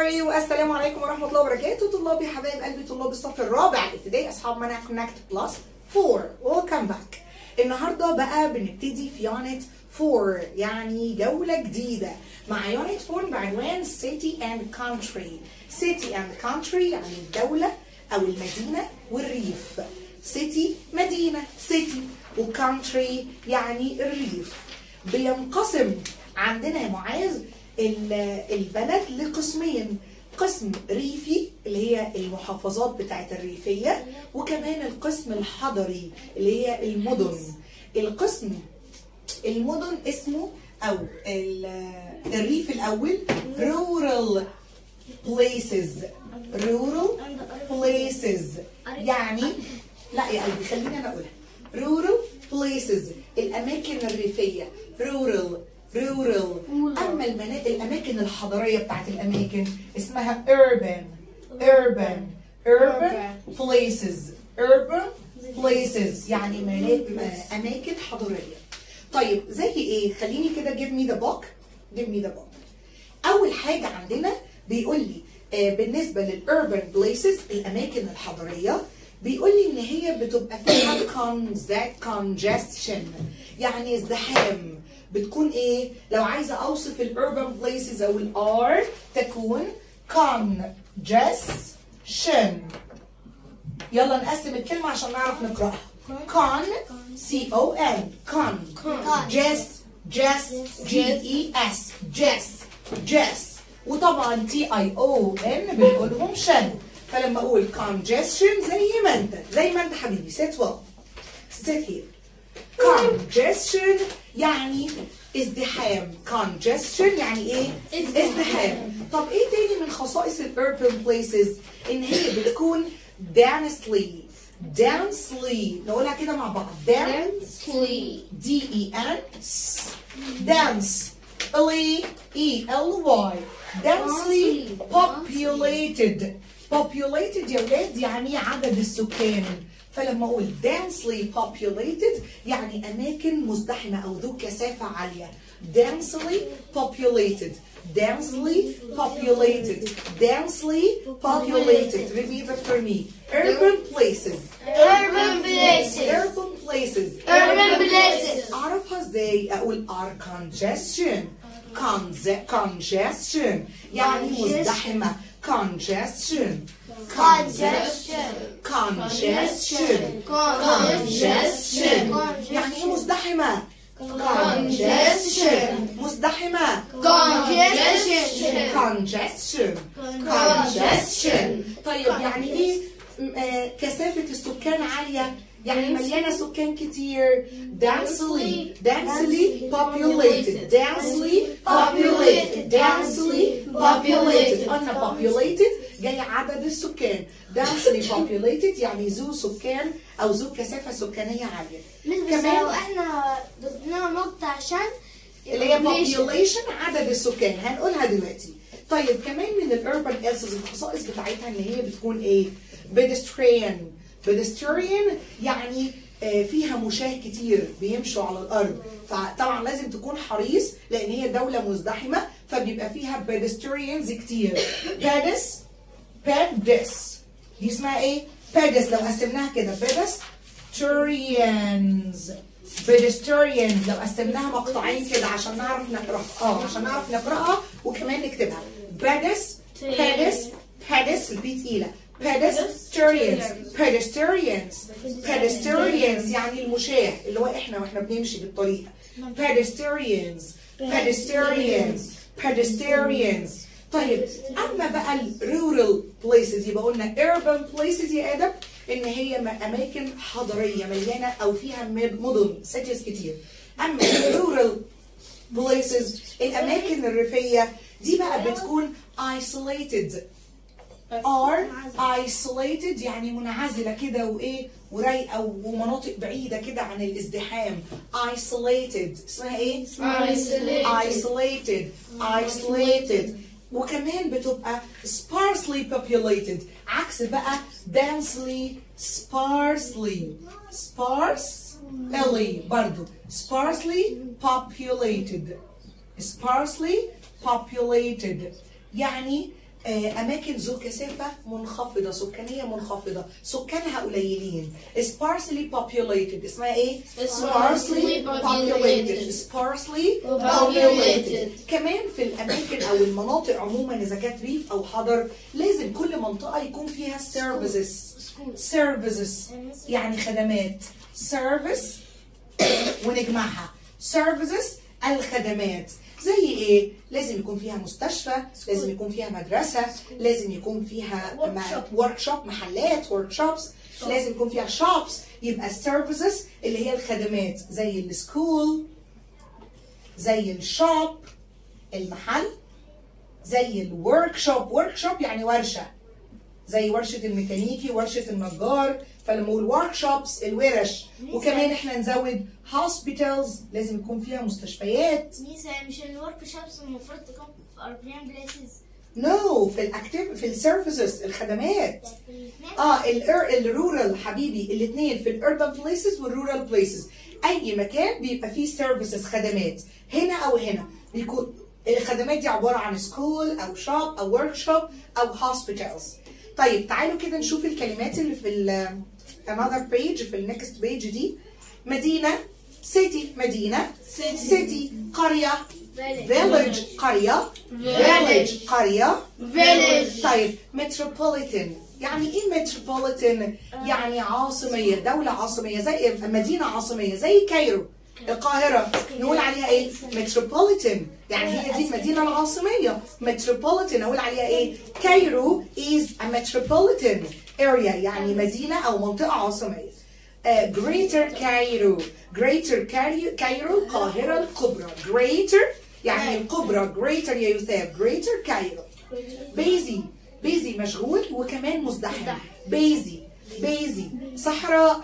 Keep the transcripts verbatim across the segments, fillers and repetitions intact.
are you؟ السلام عليكم ورحمة الله وبركاته. طلابي حبايب قلبي، طلاب الصف الرابع الابتدائي، أصحاب منهج كونكت بلس فور. ويلكم باك. النهارده بقى بنبتدي في يونت فور، يعني جولة جديدة مع يونت فور بعنوان City and Country. City and Country يعني الدولة أو المدينة والريف. City مدينة City، وكانتري يعني الريف. بينقسم عندنا يا معاذ البلد لقسمين، قسم ريفي اللي هي المحافظات بتاعت الريفية، وكمان القسم الحضري اللي هي المدن. القسم المدن اسمه او الريف الاول rural places. rural places يعني لا يا قلبي خليني انا اقولها rural places، الاماكن الريفيه rural rural. اما المناطق الاماكن الحضريه بتاعت الاماكن اسمها urban urban urban places urban places يعني اماكن حضريه. طيب زي ايه؟ خليني كده give me the book give me the book. اول حاجه عندنا بيقول لي آه بالنسبه للurban places الاماكن الحضريه، بيقول لي ان هي بتبقى فيها congestion يعني ازدحام. بتكون ايه؟ لو عايزه اوصف الurban places او الار تكون congestion. يلا نقسم الكلمه عشان نعرف نقراها. con c o n con jess jess g e s jess jess وطبعا t i o n بنقولهم شن. فلما اقول congestion زي ما انت زي ما انت حبيبي sit well sit here. congestion يعني ازدحام. congestion يعني ايه؟ ازدحام. طب ايه تاني من خصائص الurban places؟ ان هي بتكون densely densely نقولها كده مع بعض densely d e n dense l e l y densely populated. populated يا ولاد يعني عدد السكان. فلما اقول densely populated يعني اماكن مزدحمه او ذو كثافه عاليه. densely populated densely populated densely populated repeat after me. urban places urban places urban places urban places اعرفها ازاي؟ اقول are congestion congestion يعني مزدحمه. congestion congestion congestion congestion يعني ايه مزدحمه؟ congestion مزدحمه congestion congestion congestion. طيب يعني ايه آه كثافه السكان عاليه؟ يعني مليانه سكان كتير. densely densely populated densely populated densely populated. قلنا populated جاي عدد السكان. densely populated يعني ذو سكان او ذو كثافه سكانيه عاليه. كمان لو احنا ضفنا نقطة عشان اللي هي population عدد السكان هنقولها دلوقتي. طيب كمان من الurban places الخصائص بتاعتها ان هي بتكون ايه؟ pedestrian pedestrian يعني فيها مشاة كتير بيمشوا على الارض، فطبعا لازم تكون حريص لان هي دوله مزدحمه فبيبقى فيها pedestrians كتير. pedis pedis دي اسمها ايه؟ pedis لو قسمناها كده pedestrians pedestrians لو قسمناها مقطعين كده عشان نعرف نقراها اه عشان نعرف نقراها وكمان نكتبها. pedis pedis pedis البي تقيله pedestrians pedestrians pedestrians يعني المشاة اللي هو احنا واحنا بنمشي بالطريق. pedestrians pedestrians pedestrians. طيب اما بقى الرورال places يبقى قلنا urban places يا ادم ان هي اماكن حضريه مليانه او فيها مدن cities كتير. اما الرورال places الاماكن الريفيه دي بقى بتكون isolated are isolated يعني منعزله كده وايه ورايقه ومناطق بعيده كده عن الازدحام. isolated اسمها ايه؟ isolated isolated isolated. وكمان بتبقى sparsely populated عكس بقى densely sparsely sparsely برضو sparsely populated sparsely populated يعني أماكن ذو كثافة منخفضة، سكانية منخفضة، سكانها قليلين. sparsely populated، اسمها إيه؟ sparsely populated. sparsely populated. كمان في الأماكن أو المناطق عموما إذا كانت ريف أو حضر لازم كل منطقة يكون فيها services. services يعني خدمات. service ونجمعها services الخدمات. زي ايه؟ لازم يكون فيها مستشفى، لازم يكون فيها مدرسة، لازم يكون فيها ورك شوب، محلات ورك شوبس، لازم يكون فيها شوبس. يبقى services اللي هي الخدمات زي السكول، زي الشوب المحل، زي الورك شوب. ورك شوب يعني ورشة، زي ورشة الميكانيكي، ورشة النجار. فلما اقول ورك شوبس الورش. وكمان احنا نزود hospitals، لازم يكون فيها مستشفيات. ميسا مش الورك شوبس المفروض تكون في أربعين بليسز؟ نو no, في الاكتيف في السيرفيسز الخدمات. اه الرورال حبيبي الاثنين في الاربن بليسز والرورال بليسز. اي مكان بيبقى فيه سيرفيسز خدمات هنا او هنا بيكون الخدمات دي عباره عن سكول او شوب او ورك شوب او هوسبيتالز. طيب تعالوا كده نشوف الكلمات اللي في ال another page في النكست بيج دي. مدينة city، مدينة city، قرية village، قرية village، قرية village. طيب metropolitan يعني ايه metropolitan؟ يعني عاصمية، دولة عاصمية، زي مدينة عاصمية زي كايرو القاهرة نقول عليها ايه؟ metropolitan، يعني هي دي المدينة العاصمية. metropolitan نقول عليها ايه؟ كايرو is a metropolitan area، يعني مدينة أو منطقة عاصمية. uh, greater كايرو، greater كايرو القاهرة الكبرى. greater يعني الكبرى، greater يا يثاب، greater كايرو. busy، busy مشغول وكمان مزدحم. busy busy صحراء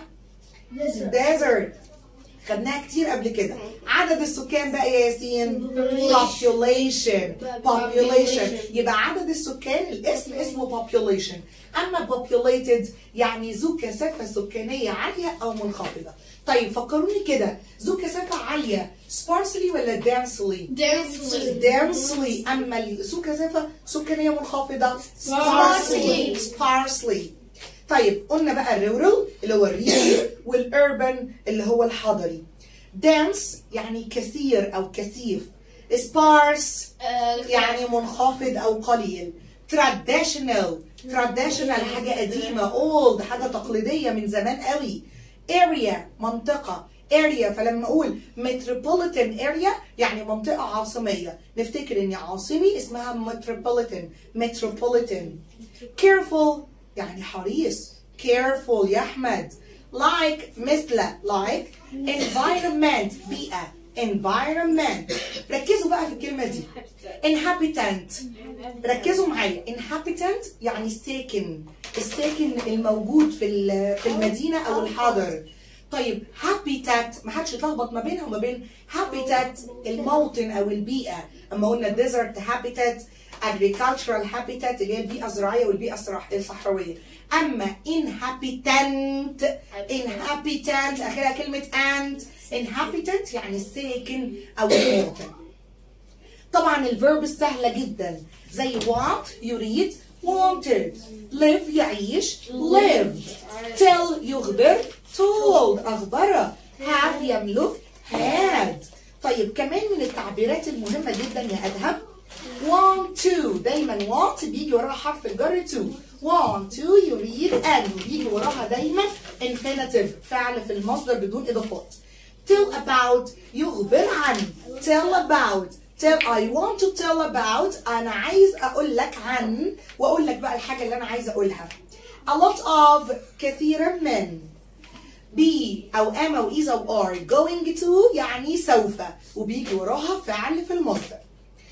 desert خدناها كتير قبل كده. عدد السكان بقى يا ياسين population population يبقى عدد السكان الاسم اسمه population. اما populated يعني ذو كثافة سكانية عالية او منخفضة. طيب فكروني كده، ذو كثافة عالية sparsely ولا densely؟ densely densely. اما ذو كثافة سكانية منخفضة sparsely sparsely. طيب قلنا بقى الرورال اللي هو الريفي والاربن اللي هو الحضري. dense يعني كثير او كثيف. sparse يعني منخفض او قليل. traditional traditional حاجة قديمة old حاجة تقليدية من زمان قوي. area منطقة area. فلما اقول metropolitan area يعني منطقة عاصمية نفتكر ان عاصمي اسمها metropolitan metropolitan. careful يعني حريص. careful يا أحمد. like مثل like. environment بيئة environment. ركزوا بقى في الكلمة دي. inhabitant ركزوا معايا. inhabitant يعني الساكن، الساكن الموجود في في المدينة أو الحاضر. طيب habitat ما حدش يتلخبط ما بينها وما بين habitat الموطن أو البيئة. أما قلنا desert habitat، agricultural habitat اللي هي البيئة الزراعية والبيئة الصحراوية. أما inhabitant inhabitant آخرها كلمة and. inhabitant يعني الساكن أو المواطن. طبعا الفيرب السهلة جدا زي want يريد wanted. live يعيش lived. tell يخبر told أخبر. have يملك had. طيب كمان من التعبيرات المهمة جدا يا أدهم want to. دايما want بيجي وراها حرف الجر to. want to يريد أن بيجي وراها دايما infinitive فعل في المصدر بدون إضافات. tell about يخبر عن. tell about tell I want to tell about أنا عايز أقول لك عن وأقول لك بقى الحاجة اللي أنا عايز أقولها. a lot of كثيرا من. be أو am أو is أو are. going to يعني سوف وبيجي وراها فعل في المصدر.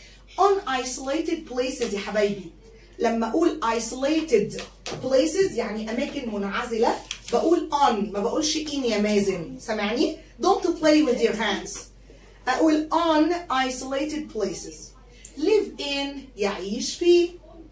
on isolated places يا حبايبي. لما اقول isolated places يعني اماكن منعزله بقول on ما بقولش in يا مازن. سامعني؟ don't play with your hands. اقول on isolated places. live in يعيش في.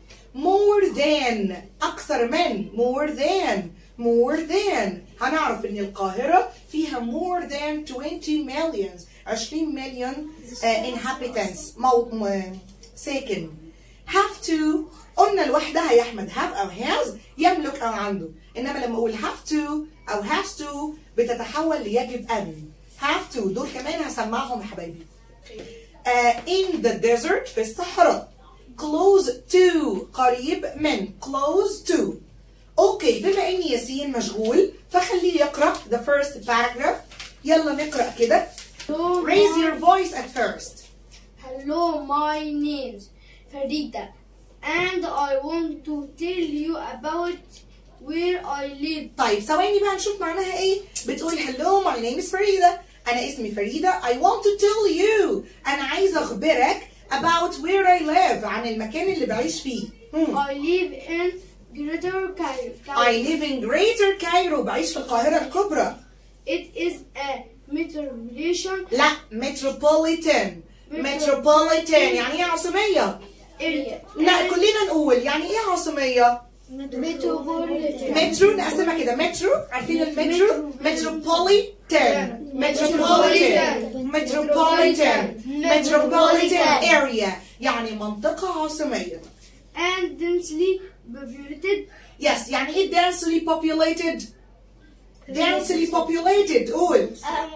more than اكثر من. more than more than هنعرف ان القاهره فيها more than twenty million عشرين مليون uh, inhabitants مو... ساكن. have to قلنا قلنا لوحدها يا احمد have او has يملك او عنده، انما لما اقول have to او has to بتتحول ليجب ان. have to دول كمان هسمعهم يا حبايبي. uh, in the desert في الصحراء. close to قريب من close to. اوكي بما ان ياسين مشغول فخليه يقرا the first paragraph. يلا نقرا كده. raise your voice at first. Hello, my name's Farida, and I want to tell you about where I live. طيب ثواني بقى نشوف معناها ايه. بتقول hello my name is فريدة، انا اسمي فريدة. I want to tell you انا عايزة اخبرك about where I live عن المكان اللي بعيش فيه. hmm. I live in Greater Cairo. I live in Greater Cairo بعيش في القاهرة الكبرى. It is a metropolitan لا metropolitan. metropolitan يعني ايه عاصمية؟ area. لا كلنا نقول يعني ايه عاصمية؟ Metropolitan. مترو نقسمها كده. مترو عارفين المترو؟ metropolitan. metropolitan. metropolitan. metropolitan area يعني منطقة عاصمية. And densely populated. Yes يعني ايه densely populated؟ densely populated قول.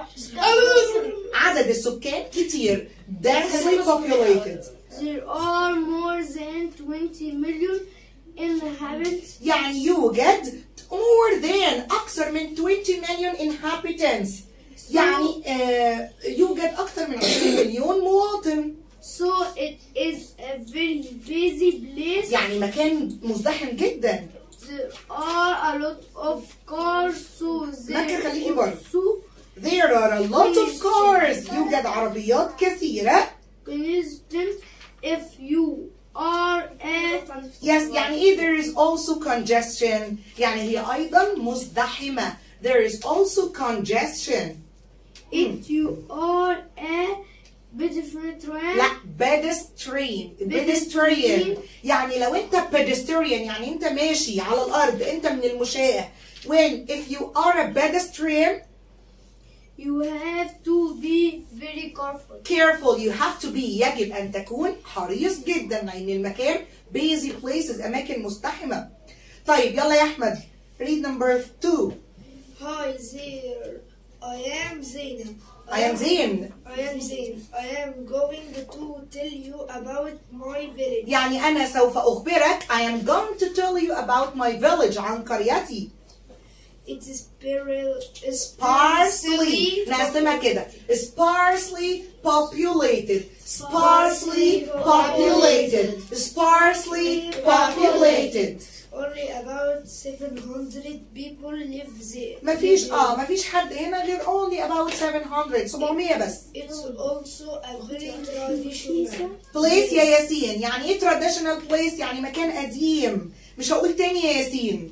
عدد السكان كتير. densely populated. There are more than twenty million inhabitants. يعني يوجد more than أكثر من twenty million inhabitants. يعني آه يوجد أكثر من عشرين مليون مواطن. So it is a very busy place. يعني مكان مزدحم جدا. There are a lot of cars, so مكة there خليكي برضه. also There are a lot of cars. يوجد عربيات كثيرة. congestion if you are a Yes يعني إيه there is also congestion يعني هي أيضا مزدحمة. There is also congestion. if you are a pedestrian. لا pedestrian. pedestrian يعني لو أنت pedestrian يعني أنت ماشي على الأرض أنت من المشاة. When if you are a pedestrian You have to be very careful. careful you have to be يجب أن تكون حريص جدا لأن المكان busy places أماكن مزدحمة. طيب يلا يا أحمد read number two. Hi there, I am Zainab. I am زين. I am Zain. I am going to tell you about my village. يعني أنا سوف أخبرك I am going to tell you about my village عن قريتي. It is sparsely sparsely نقسمها كده sparsely populated. sparsely populated. sparsely populated. Only about seven hundred people live there. مفيش اه مفيش حد هنا غير only about seven hundred سبعمية بس. It's also a very traditional place يا ياسين يعني ايه traditional place يعني مكان قديم. مش هقول تاني يا ياسين.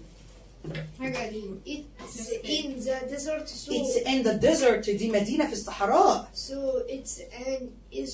It's in the desert, so It's in the desert دي مدينة في الصحراء. so it's an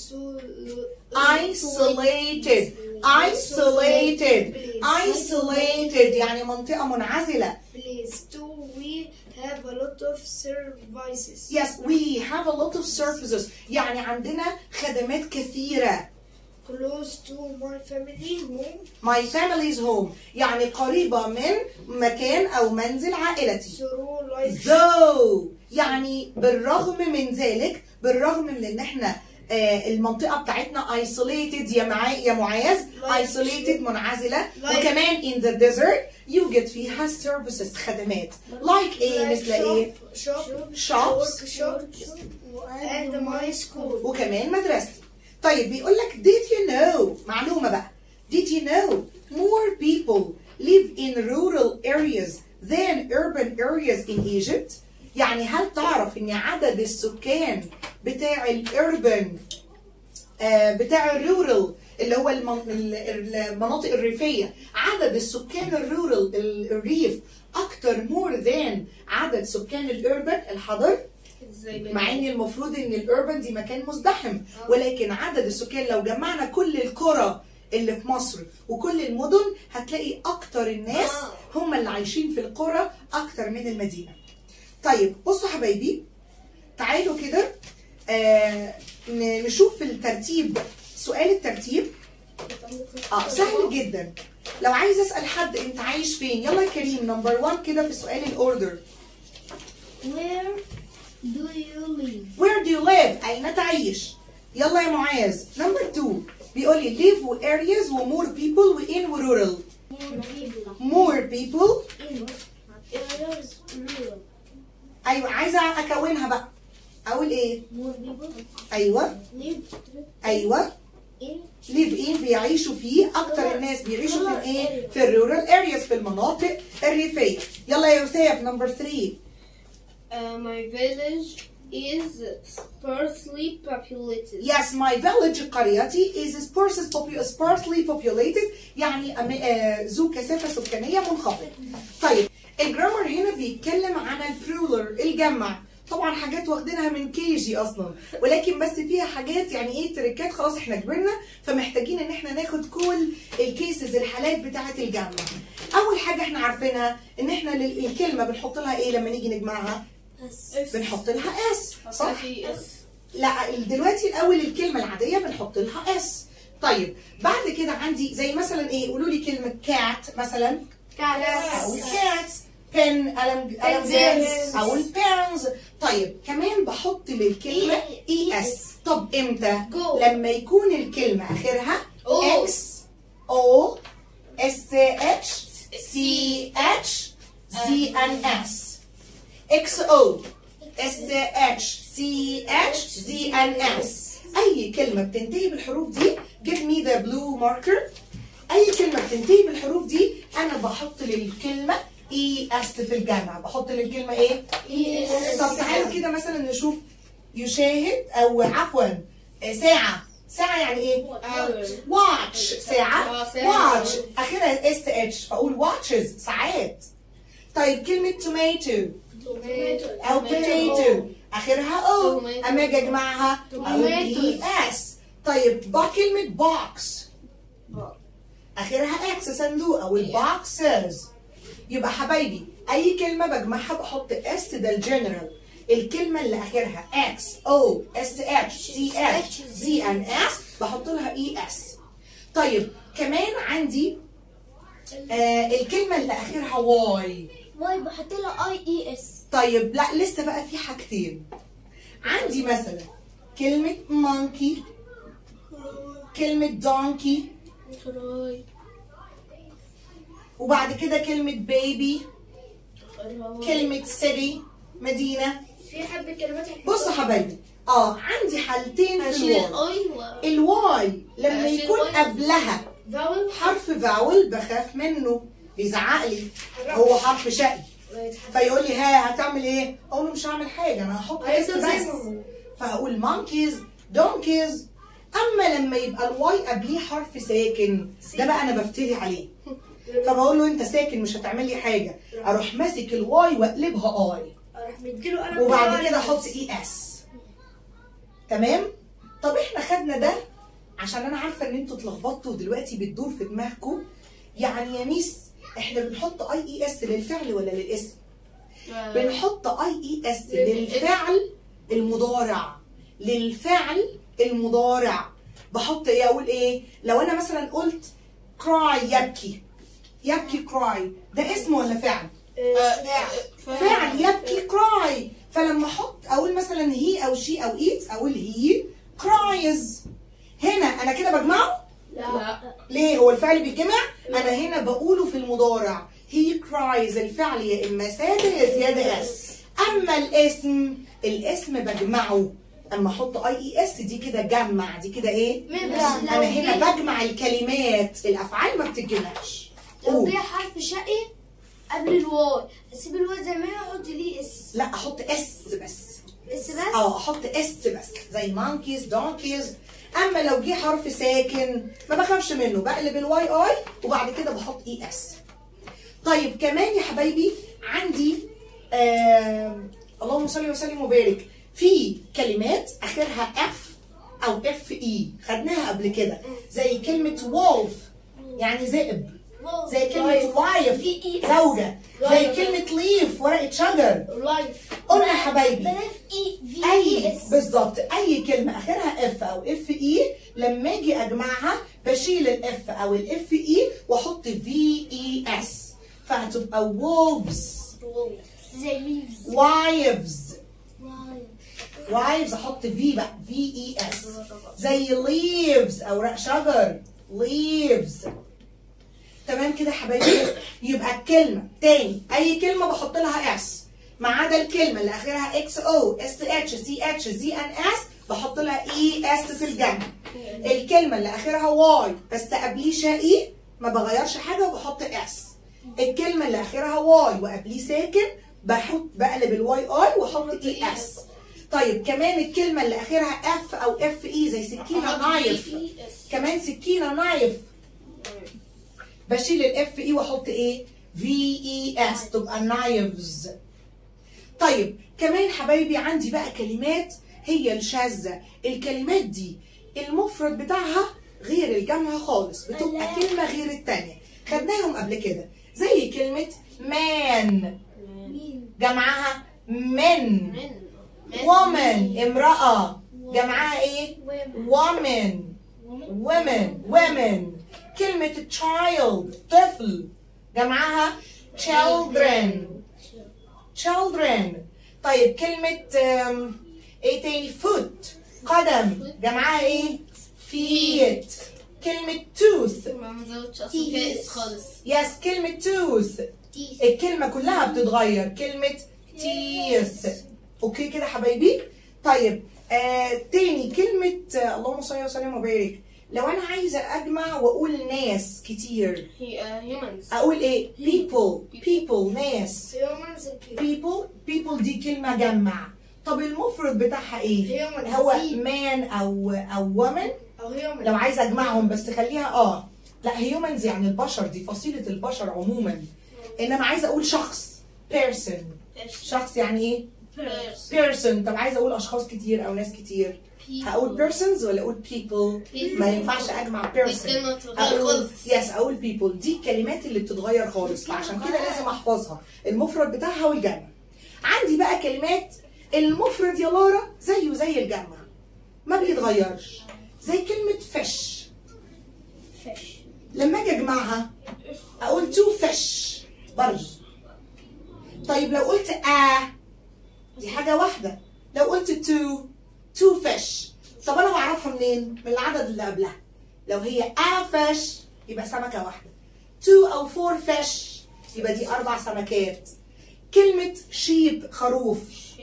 isolated. isolated. isolated يعني منطقة منعزلة. place. Too, we have a lot of services. Yes we have a lot of services يعني عندنا خدمات كثيرة. Close to my family home. My family's home يعني قريبة من مكان أو منزل عائلتي. Through life. though يعني بالرغم من ذلك بالرغم من ان احنا آه المنطقة بتاعتنا isolated يا معا يا معاذ isolated منعزلة وكمان in the desert يوجد فيها services خدمات like ايه مثل ايه؟ shop, shops shop, and my school. وكمان مدرستي. طيب بيقول لك did you know معلومة بقى did you know more people live in rural areas than urban areas in Egypt؟ يعني هل تعرف ان عدد السكان بتاع الاربن آه بتاع الرورال اللي هو المناطق الريفية عدد السكان الرورال الريف اكتر مور ذان عدد سكان الاربن الحضر؟ مع ان المفروض ان الاربن دي مكان مزدحم ولكن عدد السكان لو جمعنا كل القرى اللي في مصر وكل المدن هتلاقي اكتر الناس هم اللي عايشين في القرى اكتر من المدينة. طيب بصوا حبايبي تعالوا كده آه نشوف الترتيب. سؤال الترتيب اه سهل جدا. لو عايز اسال حد انت عايش فين، يلا يا كريم نمبر واحد كده في سؤال الاوردر. Where do you live? Where do you live؟ أين تعيش؟ يلا يا معاذ. نمبر اتنين بيقول لي live و areas و more people و in و rural. More people. more people. In areas rural. أيوه عايزة أكونها بقى. أقول إيه؟ More people أيوه live أيوه in live in بيعيشوا فيه، أكتر الناس بيعيشوا في الإيه؟ في الرورال areas، في المناطق الريفية. يلا يا يوسف نمبر ثلاثة. Uh, my village is sparsely populated. Yes, my village قريتي is sparsely popu- sparsely populated يعني أم- آه، ذو كثافة سكانية منخفضة. طيب الجرامر هنا بيتكلم عن البلورال الجمع، طبعا حاجات واخدينها من كي جي اصلا، ولكن بس فيها حاجات يعني ايه تريكات، خلاص احنا كبرنا فمحتاجين ان احنا ناخد كل الكيسز الحالات بتاعه الجمع. اول حاجه احنا عارفينها ان احنا لل- الكلمه بنحط لها ايه لما نيجي نجمعها؟ بنحط لها اس، صح؟ لا دلوقتي الاول الكلمه العاديه بنحط لها اس. طيب بعد كده عندي زي مثلا ايه، قولوا لي كلمه كات مثلا، او كات، بن، قلم قلم جاف، او البيرنز. طيب كمان بحط للكلمه اي اس. طب امتى؟ لما يكون الكلمه اخرها اكس او اس اتش سي اتش زي ان اس. اكس او اس اتش سي اتش زي ان اس. اي كلمه بتنتهي بالحروف دي give me the blue marker. اي كلمه بتنتهي بالحروف دي انا بحط للكلمه اي اس في الجمع، بحط للكلمه ايه؟ اي اس. طب تعالوا كده مثلا نشوف يشاهد او عفوا ساعه. ساعه يعني ايه؟ واتش. ساعه واتش اخرها اس اتش فاقول واتشز ساعات. طيب كلمه توماتو او بوتيتو اخرها او، اما اجي اجمعها اقول اي اس. طيب با كلمه بوكس اخرها اكس صندوق او البوكسز. يبقى حبايبي اي كلمه بجمعها بحط اس، ده الجنرال. الكلمه اللي اخرها اكس او اس اتش سي اتش زي ان اس بحط لها اي اس. طيب كمان عندي آه الكلمه اللي اخرها واي. واي بحط لها اي اي اس. طيب لا لسه بقى في حاجتين. عندي مثلا كلمه مونكي، كلمه دونكي، وبعد كده كلمة بيبي، كلمة سيتي مدينة. في حبة كلمات. بصوا حبايبي اه عندي حالتين في الواي. الواي لما يكون قبلها حرف فاول بخاف منه، بيزعق لي، هو حرف شقي فيقول لي ها هتعمل ايه؟ اقول له مش هعمل حاجة انا هحط اس بس، فهقول مونكيز دونكيز. اما لما يبقى الواي قبليه حرف ساكن ده بقى انا بفتري عليه، فبقول له انت ساكن مش هتعمل لي حاجه، اروح ماسك الواي واقلبها اي، اروح مديله قلم وبعد كده احط اي اس. تمام؟ طب احنا خدنا ده عشان انا عارفه ان انتوا اتلخبطتوا دلوقتي بتدور في دماغكم، يعني يا ميس احنا بنحط اي اي اس للفعل ولا للاسم؟ بنحط اي اي اس للفعل المضارع. للفعل المضارع بحط ايه؟ اقول ايه؟ لو انا مثلا قلت كراي يبكي، يبكي كراي ده اسم ولا فعل؟ فعل يبكي كراي. فلما احط اقول مثلا هي او شي او ايت اقول هي كرايز. هنا انا كده بجمعه؟ لا. ليه؟ هو الفعل بيتجمع؟ انا هنا بقوله في المضارع هي كرايز. الفعل يا اما ساده يا زياده اس. اما الاسم، الاسم بجمعه اما احط اي اي اس دي كده جمع، دي كده ايه؟ انا هنا بجمع الكلمات، الافعال ما بتتجمعش. لو جه حرف شقي قبل الواي اسيب الواي زي ما هي واحط ليه اس. لا احط اس بس. اس بس؟ اه احط اس بس زي مونكيز دونكيز. اما لو جه حرف ساكن ما بخافش منه، بقلب الواي اي وبعد كده بحط اي اس. طيب كمان يا حبايبي عندي آه اللهم صل وسلم وبارك، في كلمات اخرها اف او اف اي خدناها قبل كده، زي كلمه وولف يعني ذئب، زي كلمه وايف زوجه، زي كلمه ليف ورقه شجر. قلنا يا حبايبي اي بالظبط اي كلمه اخرها اف او اف اي لما اجي اجمعها بشيل الاف او الاف اي واحط في اي اس فهتبقى wolves. زي leaves. wives. wives احط في بقى في اي اس. زي leaves اوراق شجر leaves. تمام كده يا حبايبي؟ يبقى الكلمه تاني اي كلمه بحط لها اس ما عدا الكلمه اللي اخرها اكس او اس اتش سي اتش زي ان اس بحط لها اي اس في الجنب. الكلمه اللي اخرها واي بس قبليه اي ما بغيرش حاجه وبحط اس. الكلمه اللي اخرها واي وقبليه ساكن بحط بقلب الواي اي واحط اي اس. طيب كمان الكلمه اللي اخرها اف او اف اي زي سكينه نايف. كمان سكينه نايف بشيل الاف اي واحط ايه؟ في اي اس تبقى نايفز. طيب كمان حبايبي عندي بقى كلمات هي الشاذة. الكلمات دي المفرد بتاعها غير الجمع خالص بتبقى كلمة غير التانية خدناهم قبل كده زي كلمة man جمعها من. woman امرأة جمعها ايه؟ woman. women women. كلمة child طفل جمعها children. children. طيب كلمة ايه تاني؟ foot قدم جمعها ايه؟ feet. كلمة tooth ما زودتش اصلا فيها اس خالص. yes كلمة tooth الكلمة كلها بتتغير كلمة teeth. اوكي كده حبايبي؟ طيب آه تاني كلمة آه اللهم صل وسلم وبارك. لو انا عايزه اجمع واقول ناس كتير humans اقول ايه؟ people people ناس. people people دي كلمه جمع. طب المفرد بتاعها ايه؟ هو man او او woman لو عايزه اجمعهم بس خليها اه لا humans يعني البشر دي فصيله البشر عموما. انما عايزه اقول شخص person شخص يعني ايه؟ person. طب عايزه اقول اشخاص كتير او ناس كتير هقول persons ولا اقول people؟ ما ينفعش اجمع person. اقول يس اقول people. دي الكلمات اللي بتتغير خالص فعشان كده لازم احفظها المفرد بتاعها والجمع. عندي بقى كلمات المفرد يا لارا زيه زي الجمع ما بيتغيرش زي كلمة fish. لما اجي اجمعها اقول two fish برضه. طيب لو قلت a دي حاجة واحدة. لو قلت two two fish طب انا بعرفها منين؟ من العدد اللي قبلها. لو هي a fish يبقى سمكة واحدة. two او four fish يبقى دي اربع سمكات. كلمة sheep خروف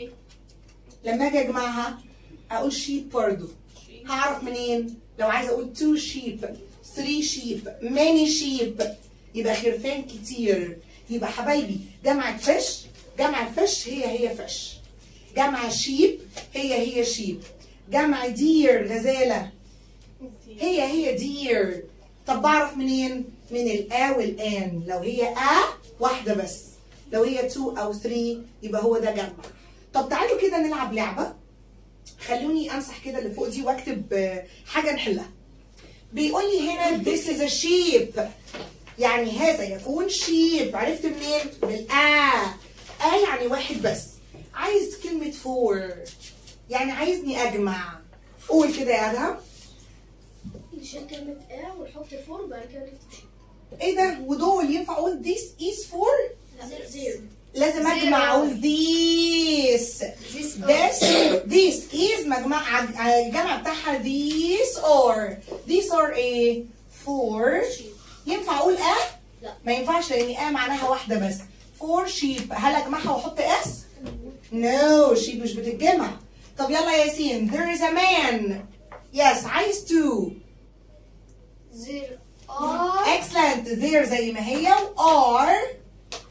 لما اجي اجمعها اقول sheep برضه. هعرف منين؟ لو عايزة اقول two sheep three sheep many sheep يبقى خرفان كتير. يبقى حبايبي جمع fish جمع fish هي هي fish. جمع sheep هي هي sheep. جمع دير غزالة هي هي دير. طب بعرف منين؟ من الآ والآن. لو هي آ واحدة بس لو هي تو أو ثري يبقى هو ده جمع. طب تعالوا كده نلعب لعبة. خلوني أمسح كده اللي فوق دي واكتب حاجة نحلها. بيقول لي هنا this is a sheep يعني هذا يكون sheep. عرفت منين؟ بالآ. آ يعني واحد بس. عايز كلمة فور يعني عايزني أجمع. قول كده يا أدهم. نشيل كلمة آ ونحط فور بعد كده نكتب شيب. إيه ده؟ ودول ينفع أقول this is for؟ لا زيرو. لازم أجمع أقول this. this this is مجمع الجمع بتاعها these or these are a four. ينفع أقول آ؟ لا ما ينفعش لأن آ معناها واحدة بس. four sheep هل أجمعها وأحط اس؟ no sheep مش بتتجمع. طب يلا يا ياسين there is a man. yes عايز two. زيرو are excellent there زي ما هي و are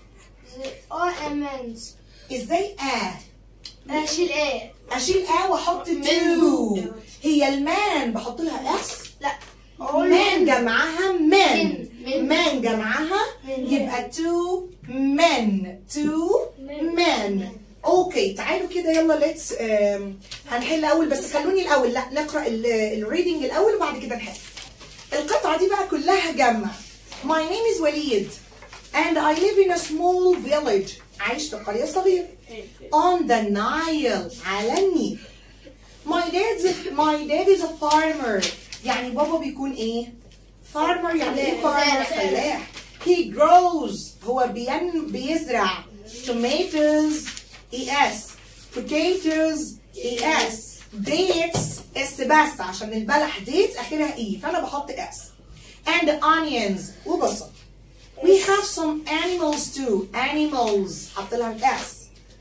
are amends. ازاي آ؟ أشيل آ. أشيل آ وأحط two. هي المان بحط لها اس؟ لا مان جمعها من. من. مان جمعها من. يبقى two men two men. اوكي تعالوا كده يلا ليتس هنحل اول بس خلوني الاول لا نقرا الريدنج الاول وبعد كده نحل. القطعه دي بقى كلها جمع. My name is وليد and I live in a small village. عايش في قريه صغيره. On the Nile على النيل. My dad my dad is a farmer يعني بابا بيكون ايه؟ farmer يعني ايه farmer؟ فلاح. فلاح. he grows هو بين بيزرع tomatoes es potatoes es dates اس بس عشان البلح ديت اخرها اي فانا بحط اس and onions وبصل. we have some animals too animals حط لها الاس.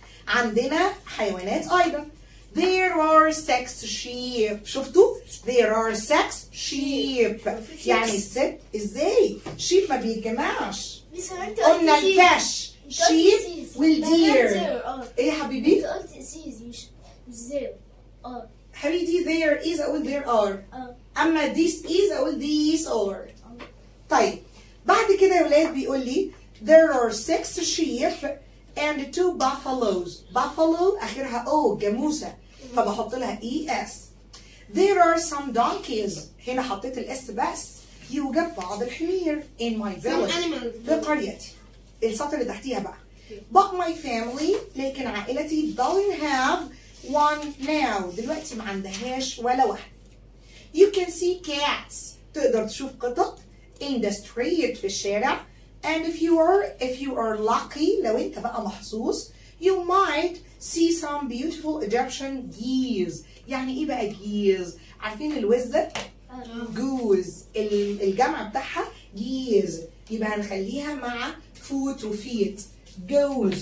عندنا حيوانات ايضا. there are six sheep شفتوا؟ there are six sheep يعني الست ازاي؟ sheep ما بيتجمعش. بس انت قلنا الفش sheep والdeer. اه ايه يا حبيبي؟ انت قلت سيز مش مش زيرو. اه حبيبي there is اقول there are. اه اما this is اقول these are. طيب بعد كده يا ولاد بيقول لي there are six sheep and two buffaloes. buffalo اخرها او جاموسه فبحط لها اي اس. there are some donkeys هنا حطيت الاس بس. يوجد بعض الحمير in my village animals. في قريتي. السطر اللي تحتيها بقى but my family لكن عائلتي don't have one now دلوقتي ما عندهاش ولا واحد. you can see cats تقدر تشوف قطط in the street في الشارع and if you are if you are lucky لو انت بقى محظوظ you might see some beautiful Egyptian geese. يعني ايه بقى geese؟ عارفين الوزة؟ جوز الجمع بتاعها جيز يبقى هنخليها مع فوت وفيت جوز.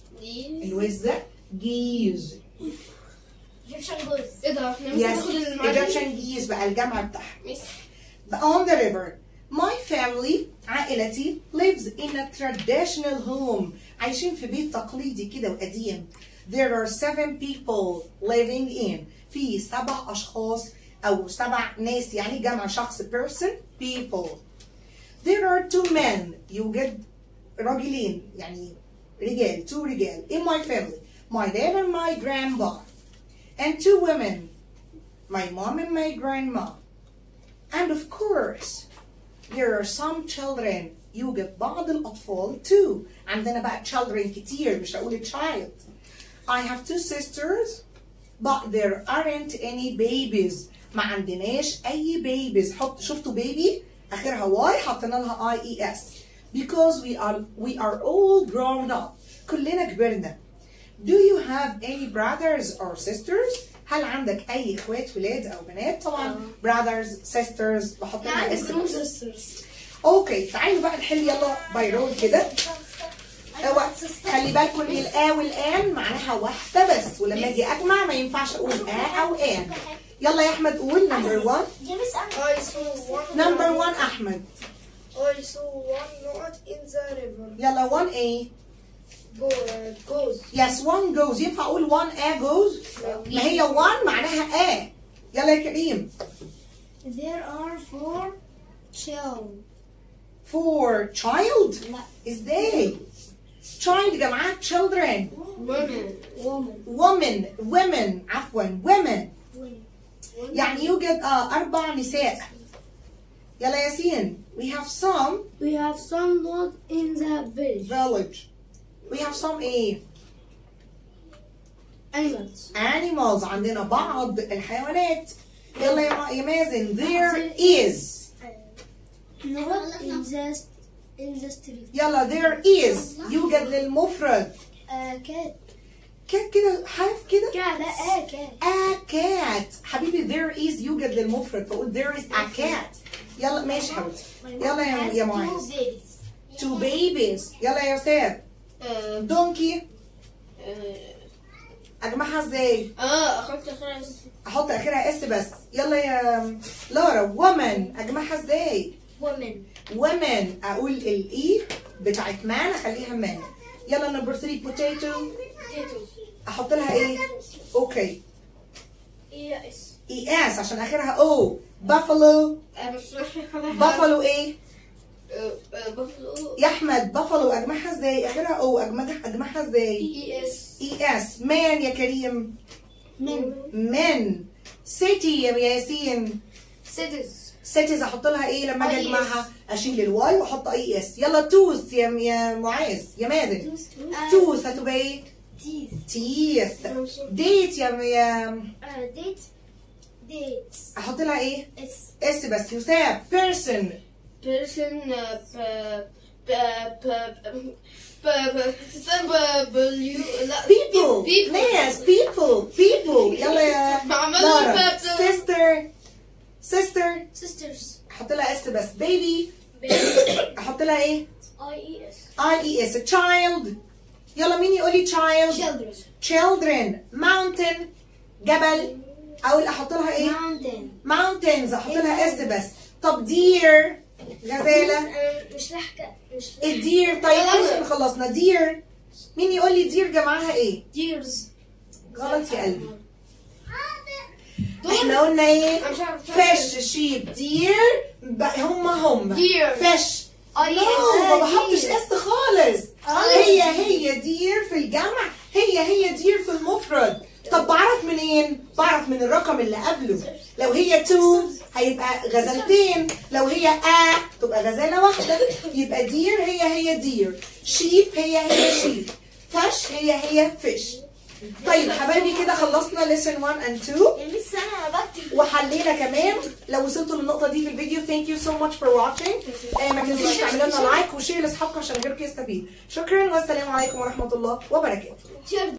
الوزة جيز. ايجيبشن جوز. ايه ده؟ احنا مش يس هناخد المعلومة دي؟ Egyptian geese بقى الجمع بتاعها. ميس. on the river my family عائلتي lives in a traditional home عايشين في بيت تقليدي كده وقديم. there are seven people living in في سبع أشخاص أو سبع ناس يعني جمع شخص person people. there are two men يوجد رجلين يعني رجال two رجال in my family my dad and my grandpa and two women my mom and my grandma and of course there are some children يوجد بعض الأطفال too. عندنا بقى children كتير مش هقول child. I have two sisters but there aren't any babies. ما عندناش أي babies. حط شفتوا baby آخرها y حطينا لها I E S because we are we are all grown up. كلنا كبرنا. Do you have any brothers or sisters؟ هل عندك أي إخوات ولاد أو بنات؟ طبعا brothers sisters بحط لها اس بس. اوكي تعالوا بقى نحل يلا بايرول كده. اوعى خلي بالكم ان الا والان معناها واحده بس ولما اجي اجمع ما ينفعش اقول ا او ان. يلا يا احمد قول نمبر واحد. I saw one. نمبر واحد احمد. I saw one knot in the river. يلا واحد A. Go, uh, goes. يس واحد goes. ينفع اقول واحد A goes؟ ما هي واحد معناها A. يلا يا كريم. There are four children. For child. لا. ازاي؟ child جماعة children. women. Woman. women women عفوا women. Woman. يعني يوجد آه أربع نساء. يلا ياسين. We have some We have some not in the village. village. We have some إيه؟ Animals. animals. عندنا بعض الحيوانات. يلا يا يا مازن. There is. Not in the in the street. يلا there is. يوجد للمفرد. Uh, cat. كات كده حرف كده. cat. لا a cat. a cat. حبيبي there is يوجد للمفرد فأقول there is a cat. يلا ماشي حبيبتي. يلا يا يا معاذ. two babies. يلا يا أستاذ. اه donkey اه أجمعها إزاي؟ اه اخدت خلاص. احط اخرها اس بس. يلا يا لارا woman اجمعها ازاي؟ Woman. women اقول الاي بتاعت man اخليها man. يلا نمبر ثلاثة potato Potato. احط لها ايه؟ اوكي Yes. اي اس عشان اخرها او. buffalo انا مش فاكرة. buffalo ايه؟ اه، اه، بفلو. يا احمد buffalo اجمعها ازاي؟ اخرها او اجمعها اجمعها ازاي؟ E S. اي اس man يا كريم. Men. men city يا ياسين. Cities. سيتيز احط لها ايه لما اجي I S. اجمعها؟ اشيل الواي واحط اي اس. يلا توث يا يا معاذ يا مازن. Uh, توث هتبقى ايه؟ Teeth. تيث. ديت يا يا Uh, date. Dates. احط لها ايه؟ S. اس بس. يثاب بيرسون person uh, p- p- p- p- p- استنى ب- بليو لا people people ناس people people يلا يا عملوا لارا. ب- sister sister sisters. احط لها اس بس. baby Baby. احط لها ايه؟ I E S. I E S. child يلا مين يقول لي child؟ Children. children. mountain جبل اقول احط لها ايه؟ Mountain. mountains احط لها اس بس. طب deer غزالة. مش لاحقة مش الدير. طيب خلاص احنا خلصنا. deer مين يقول لي deer جمعها ايه؟ Deers. غلط يا قلبي. احنا قلنا ايه؟ I'm sorry, I'm sorry. fish sheep deer بقى هما هما Deer. fish. I E no ما S. بحطش اس خالص. هي هي دير في الجمع، هي هي دير في المفرد. طب بعرف منين؟ بعرف من الرقم اللي قبله. لو هي تو هيبقى غزلتين، لو هي ا تبقى غزالة واحدة. يبقى دير هي هي دير، شيب هي هي شيب، فش هي هي فيش. طيب حبايبي كده خلصنا lesson one and two يا ميس انا بكتب. وحلينا كمان. لو وصلتوا للنقطة دي في الفيديو thank you so much for watching. آه ما تنسوش تعملوا لنا لايك وشير لاصحابكم عشان غيركم يستفيد. شكرا والسلام عليكم ورحمة الله وبركاته. Cheers.